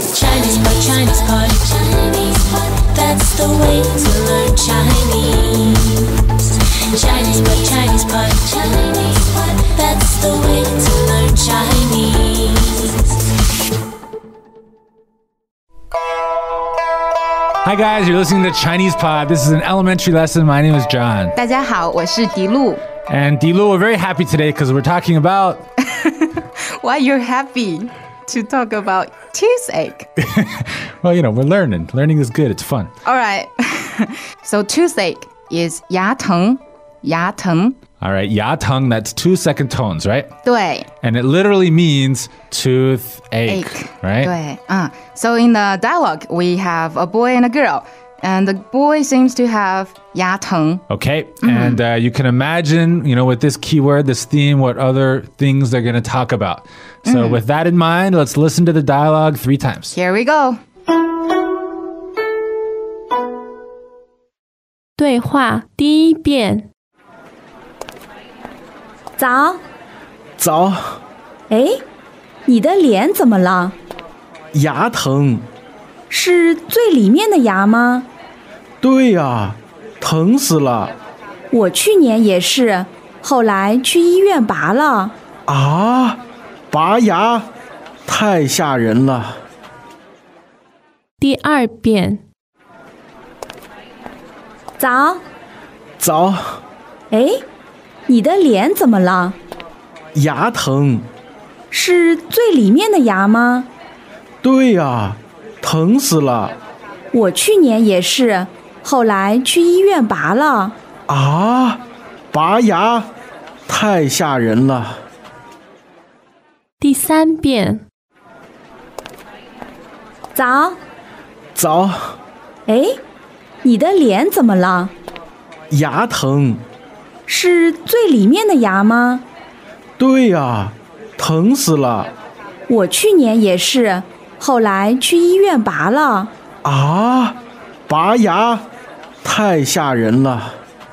Chinese pot, Chinese pot, Chinese pot. That's the way to learn Chinese. Chinese pot, Chinese pot, Chinese pot. That's the way to learn Chinese. Hi guys, you're listening to Chinese Pod. This is an elementary lesson. My name is John. 大家好，我是迪露。 And Dilu, we're very happy today because we're talking about... Why you're happy to talk about toothache? Well, you know, we're learning. Learning is good. It's fun. All right. So toothache is 牙疼，牙疼。 All right, 牙疼, that's 2 second tones, right? 对 And it literally means toothache, right? 对So in the dialogue, we have a boy and a girl. And the boy seems to have 牙疼. Okay, and you can imagine, you know, with this keyword, this theme, what other things they're going to talk about. So with that in mind, let's listen to the dialogue 3 times. Here we go. 对话第1遍。 早， 早， 哎，你的脸怎么了？ 牙疼。 是最里面的牙吗？ 对呀，疼死了。 我去年也是，后来去医院拔了。 啊，拔牙，太吓人了。 第2遍。 早， 早， 哎，你的脸怎么了？ 牙疼。 是最里面的牙吗？ 对呀，疼死了。 我去年也是，后来去医院拔了。 啊，拔牙，太吓人了。 第3遍。 早， 早， 哎，你的脸怎么了？ 牙疼。 是最里面的牙吗？ 对呀，疼死了。 我去年也是，后来去医院拔了。 啊，拔牙，太吓人了。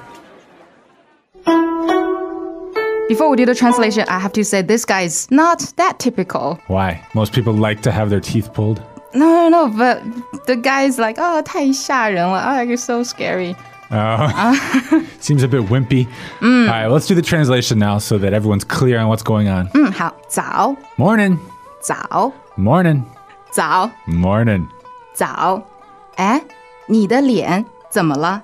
Before we do the translation, I have to say this guy is not that typical. Why? Most people like to have their teeth pulled. No, but the guy is like, oh, 太吓人了. Oh, you're so scary. Seems a bit wimpy. All right, let's do the translation now so that everyone's clear on what's going on. 好，早 Morning. 早 Morning. 早 Morning. 早，哎，你的脸怎么了？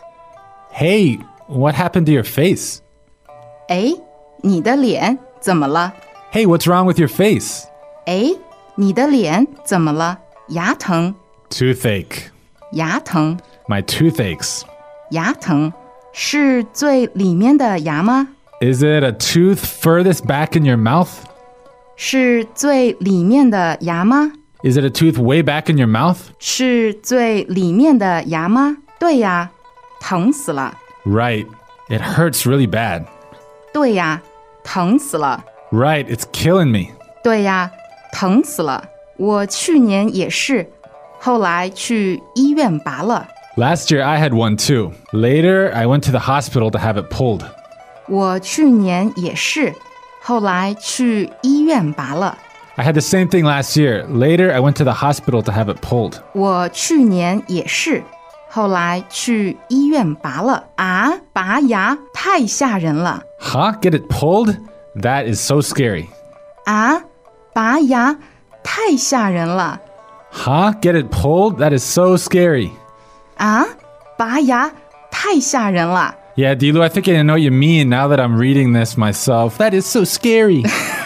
Hey, what happened to your face? 哎，你的脸怎么了？ Hey, what's wrong with your face? 哎，你的脸怎么了？牙疼， Toothache. 牙疼， My tooth aches. 牙疼，是最里面的牙吗？ Is it a tooth furthest back in your mouth? 是最里面的牙吗？ Is it a tooth way back in your mouth? 是最里面的牙吗？对呀，疼死了。 Right. It hurts really bad. 对呀，疼死了。 Right. It's killing me. 对呀，疼死了。我去年也是，后来去医院拔了。 Last year I had one too. Later, I went to the hospital to have it pulled. 我去年也是，后来去医院拔了。 I had the same thing last year. Later, I went to the hospital to have it pulled. 我去年也是，后来去医院拔了。啊，拔牙太吓人了。 Huh? Get it pulled? That is so scary. 啊，拔牙太吓人了。 Huh? Get it pulled? That is so scary. 啊，拔牙太吓人了。 Yeah, Dilu, I think I know what you mean now that I'm reading this myself. That is so scary.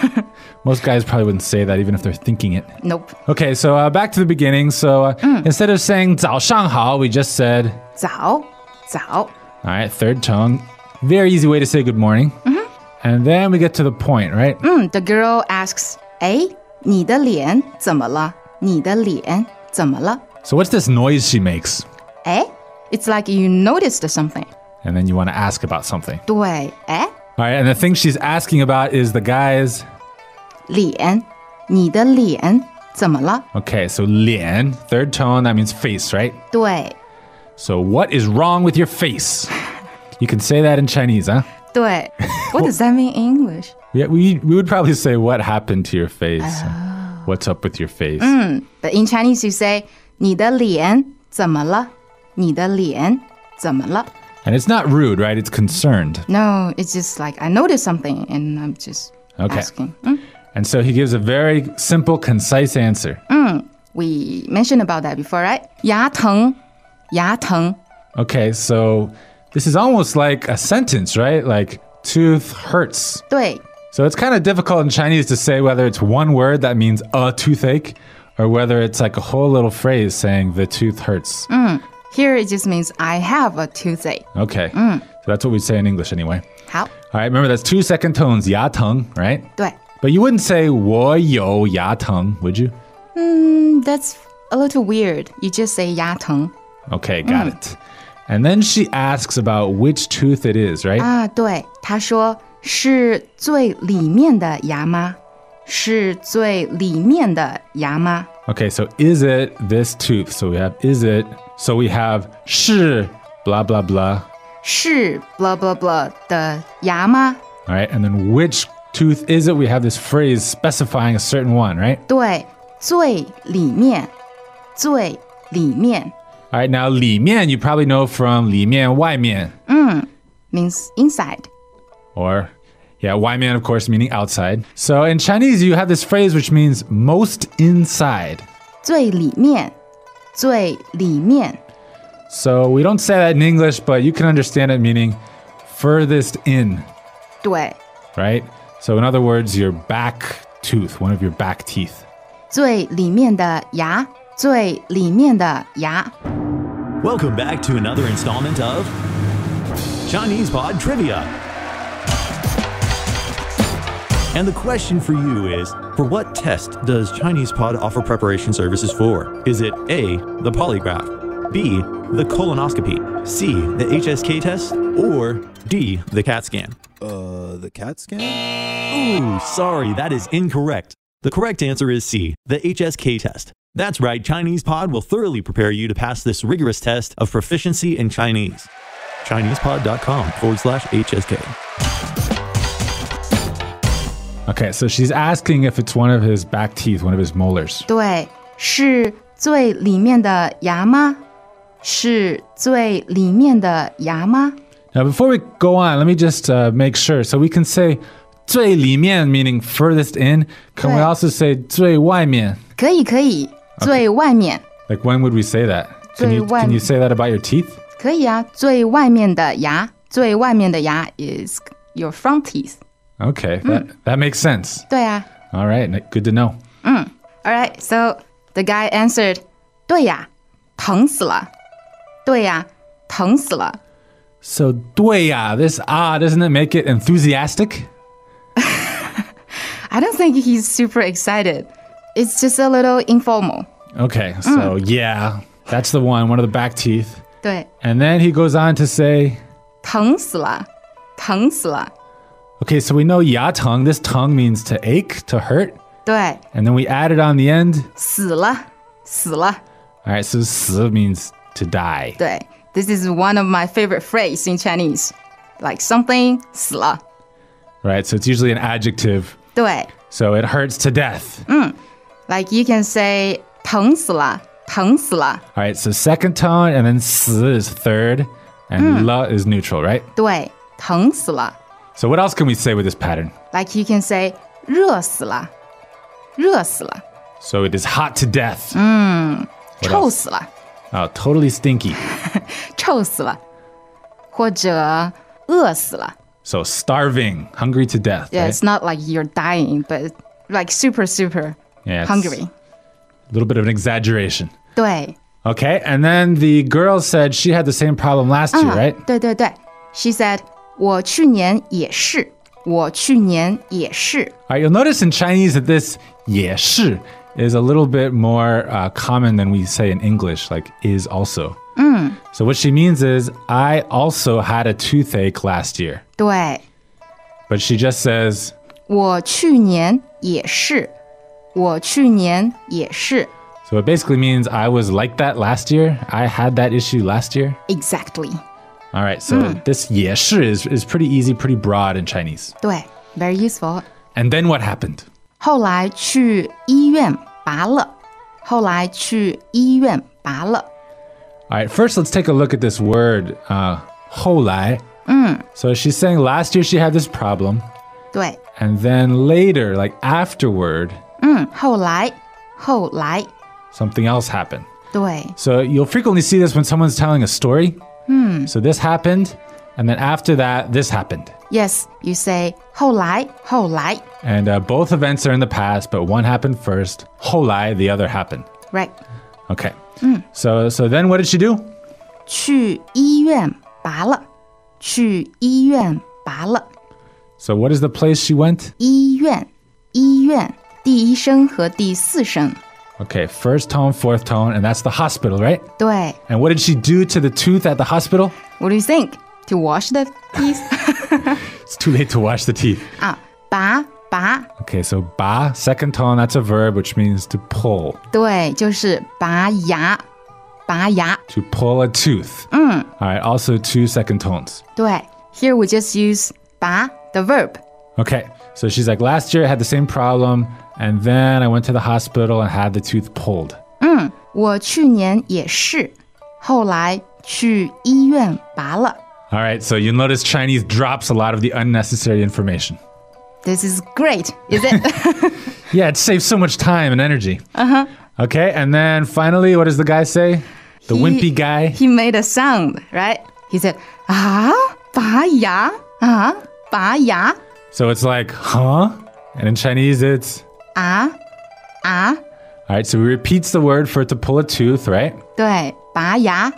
Most guys probably wouldn't say that even if they're thinking it. Nope. Okay, so back to the beginning. So instead of saying 早上好, we just said... 早，早。 All right, third tone. Very easy way to say good morning. And then we get to the point, right? The girl asks, 哎，你的脸怎么了？你的脸怎么了？ So what's this noise she makes? 哎 It's like you noticed something. And then you want to ask about something. 对，哎， All right, and the thing she's asking about is the guy's... 脸，你的脸怎么了？ Okay, so 脸, third tone, that means face, right? 对， So what is wrong with your face? You can say that in Chinese, huh? 对。What does that mean in English? Yeah, we would probably say what happened to your face. what's up with your face. But in Chinese, you say 你的脸怎么了？你的脸怎么了？ And it's not rude, right? It's concerned. No, it's just like I noticed something and I'm just Okay. asking. And so he gives a very simple, concise answer. We mentioned about that before, right? 牙疼，牙疼。 Okay, so this is almost like a sentence, right? Like tooth hurts. 对 So it's kind of difficult in Chinese to say whether it's one word that means a toothache or whether it's like a whole little phrase saying the tooth hurts. Here it just means I have a toothache. Okay. So that's what we say in English anyway. 好， All right, remember that's 2 second tones, 牙疼, right? 对 But you wouldn't say 我有牙疼, would you? That's a little weird. You just say 牙疼 Okay, got it. And then she asks about which tooth it is, right? 啊，对，他说是最里面的牙吗？是最里面的牙吗？ Okay, so is it this tooth? So we have is it. So we have 是 blah blah blah. 是 blah blah blah 的牙吗？ All right, and then which tooth is it? We have this phrase specifying a certain one, right? 对，最里面，最里面 All right, now 里面 you probably know from 里面外面 means inside. or yeah, 外面 of course meaning outside. So in Chinese you have this phrase which means most inside. 最里面，最里面。 So we don't say that in English, but you can understand it meaning furthest in, 对， right? So in other words, your back tooth, one of your back teeth. 最里面的牙，最里面的牙。 Welcome back to another installment of Chinese Pod Trivia. And the question for you is, for what test does Chinese Pod offer preparation services for? Is it A, the polygraph, B, the colonoscopy, C, the HSK test, or D, the CAT scan? The CAT scan? Ooh, sorry, that is incorrect. The correct answer is C, the HSK test. That's right, Chinese Pod will thoroughly prepare you to pass this rigorous test of proficiency in Chinese. ChinesePod.com/HSK. Okay, so she's asking if it's one of his back teeth, one of his molars. 对，是最里面的牙吗？是最里面的牙吗？ Now, before we go on, let me just make sure. So we can say 最里面 meaning furthest in. Can we 对 also say 最外面? 可以，可以，最外面 Like when would we say that? Can 最外 you say that about your teeth? 可以啊，最外面的牙，最外面的牙 is your front teeth。 Okay, that makes sense. 对啊 All right, good to know. All right, so the guy answered, 对呀，疼死了。对呀，疼死了。 So 对呀, this doesn't it make it enthusiastic? I don't think he's super excited. It's just a little informal. Okay, so yeah, that's the one of the back teeth. 对， And then he goes on to say, 疼死了，疼死了。 okay, so we know 牙疼, this tongue means to ache, to hurt. 对， And then we added on the end. 死了，死了。 All right, so 死 means to die. 对，this is one of my favorite phrases in Chinese. Like something 死了。 Right, so it's usually an adjective. 对 So it hurts to death. ，like you can say 疼死了，疼死了。 All right, so second tone, and then 死 is third, and 了 is neutral, right? 对，疼死了。 So what else can we say with this pattern? Like you can say 热死了，热死了， So it is hot to death. 臭死了， Oh, totally stinky. 臭死了，或者饿死了。 So starving, hungry to death. Yeah, right? it's not like you're dying, but like super Yeah, it's hungry. A little bit of an exaggeration. 对 Okay, and then the girl said she had the same problem last year, right? 对对对。She said 我去年也是，我去年也是。 All right, you'll notice in Chinese that this 也是 is a little bit more common than we say in English, like is also. So what she means is, I also had a toothache last year. 对， But she just says, 我去年也是，我去年也是。 so it basically means I was like that last year. I had that issue last year. Exactly. All right, so this 也是 is pretty easy, pretty broad in Chinese. 对，very useful. And then what happened? 后来去医院拔了，后来去医院拔了。 All right, first let's take a look at this word, 后来. So she's saying last year she had this problem, 对， and then later, like afterward, 后来 something else happened. 对 So you'll frequently see this when someone's telling a story. So this happened, and then after that, this happened. Yes, you say 后来 And both events are in the past, but one happened first. 后来, the other happened. right. Okay. So then what did she do? 去医院拔了，去医院拔了。 So what is the place she went? 医院第一声和第四声。 Okay, first tone, fourth tone, and that's the hospital, right? 对 And what did she do to the tooth at the hospital? What do you think? To wash the teeth? It's too late to wash the teeth. 拔 Okay, so 拔, second tone, that's a verb, which means to pull. 对，就是拔牙 To pull a tooth. All right, also 2 second tones. 对 Here we just use 拔 the verb. Okay, so she's like, last year I had the same problem, and then I went to the hospital and had the tooth pulled. 我去年也是，后来去医院拔了。 All right, so you notice Chinese drops a lot of the unnecessary information. This is great, is it? Yeah, it saves so much time and energy. Okay, and then finally, what does the guy say? The wimpy guy? He made a sound, right? He said, 拔牙拔牙 So it's like, huh? And in Chinese, it's... All right, so he repeats the word for it to pull a tooth, right? 对，拔牙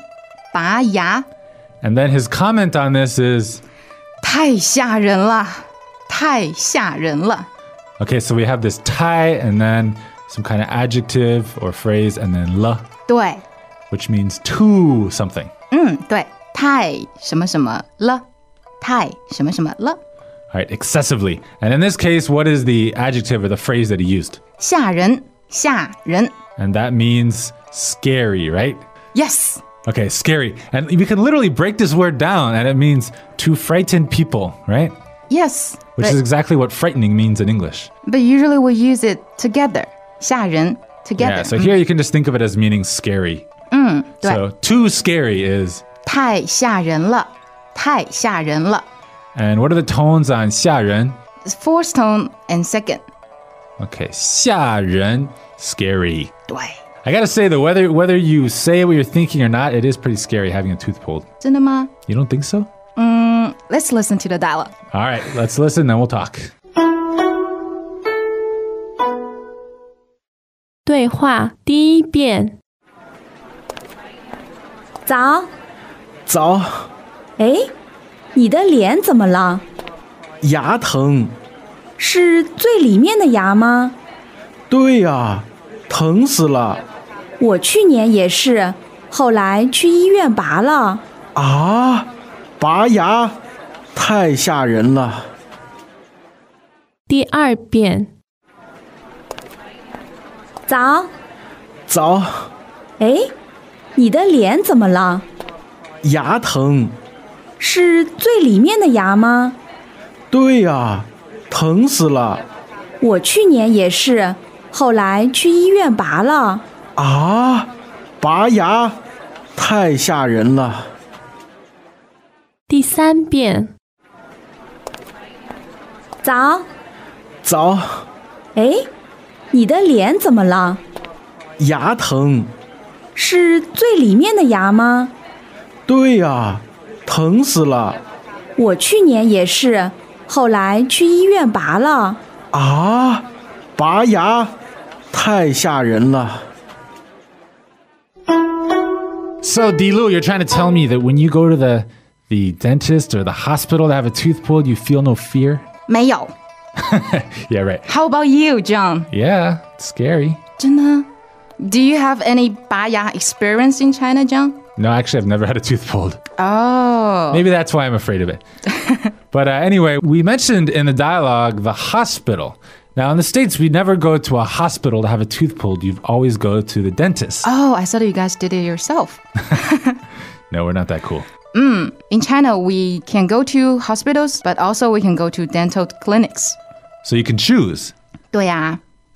And then his comment on this is... 太吓人了，太吓人了。 Okay, so we have this tai and then some kind of adjective or phrase and then la, 对 which means to something. 对，太什么什么了，太什么什么了， All right, excessively. And in this case, what is the adjective or the phrase that he used? 吓人吓人 And that means scary, right? Yes, Okay, scary. And we can literally break this word down and it means to frighten people, right? yes. Which is exactly what frightening means in English. But usually we use it together. 吓人 together. Yeah, so here you can just think of it as meaning scary. 对 So too scary is... 太吓人了，太吓人了。 And what are the tones on 吓人? Fourth tone and second. Okay, 吓人, scary. 对， I gotta say though, whether you say what you're thinking or not, it is pretty scary having a tooth pulled. 真的吗 You don't think so? Let's listen to the dialogue. All right, let's listen, then we'll talk. 对话第一遍， 早， 早， 哎，你的脸怎么了？ 牙疼。 是最里面的牙吗？ 对呀，疼死了。 我去年也是，后来去医院拔了。 啊，拔牙，太吓人了。 第二遍， 早， 早， 哎，你的脸怎么了？ 牙疼。 是最里面的牙吗？ 对呀，疼死了。 我去年也是，后来去医院拔了。 啊，拔牙，太吓人了。 第三遍， 早， 早， 哎，你的脸怎么了？ 牙疼。 是最里面的牙吗？ 对呀，疼死了。 我去年也是，后来去医院拔了。 啊，拔牙，太吓人了。 So, Dilu, you're trying to tell me that when you go to the dentist or the hospital to have a tooth pulled, you feel no fear? 没有 Yeah, right. How about you, John? Yeah, it's scary. 真的 Do you have any 拔牙 experience in China, John? No, actually, I've never had a tooth pulled. Oh. Maybe that's why I'm afraid of it. But anyway, we mentioned in the dialogue the hospital. Now, in the States, we never go to a hospital to have a tooth pulled. You always go to the dentist. Oh, I thought you guys did it yourself. No, we're not that cool. In China, we can go to hospitals, but also we can go to dental clinics. So you can choose. 对呀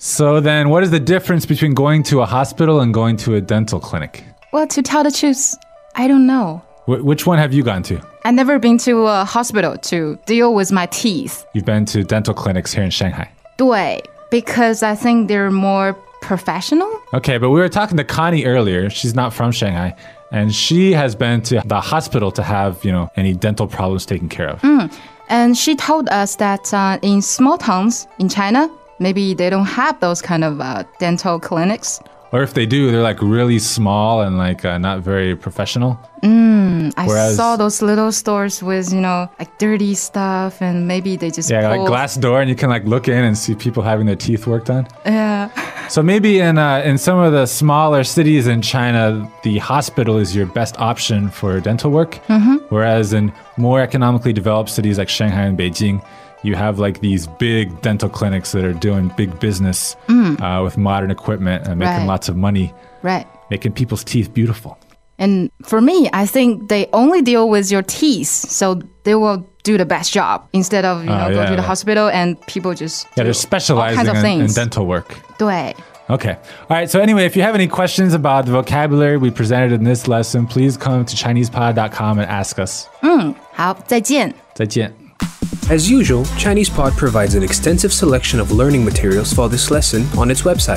So then what is the difference between going to a hospital and going to a dental clinic? Well, to tell the truth, I don't know. Which one have you gone to? I've never been to a hospital to deal with my teeth. You've been to dental clinics here in Shanghai. 对, because I think they're more professional. Okay, but we were talking to Connie earlier. She's not from Shanghai. And she has been to the hospital to have, any dental problems taken care of. And she told us that in small towns in China, maybe they don't have those kind of dental clinics. Or if they do, they're like really small and like not very professional. I saw those little stores with, like dirty stuff, and maybe they just like glass door, and you can like look in and see people having their teeth worked on. Yeah. So maybe in some of the smaller cities in China, the hospital is your best option for dental work. Whereas in more economically developed cities like Shanghai and Beijing, you have like these big dental clinics that are doing big business with modern equipment and making lots of money, making people's teeth beautiful. And for me, I think they only deal with your teeth, so they will do the best job instead of go to the hospital and people just they're specializing in dental work. 对. Okay. All right. So anyway, if you have any questions about the vocabulary we presented in this lesson, please come to ChinesePod.com and ask us. 好，再见。 再见. As usual, ChinesePod provides an extensive selection of learning materials for this lesson on its website,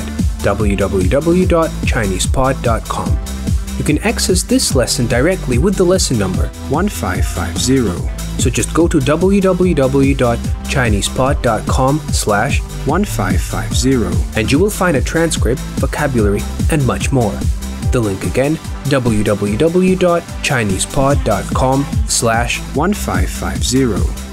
www.chinesepod.com. You can access this lesson directly with the lesson number 1550. So just go to www.chinesepod.com/1550 and you will find a transcript, vocabulary, and much more. The link again, www.chinesepod.com/1550.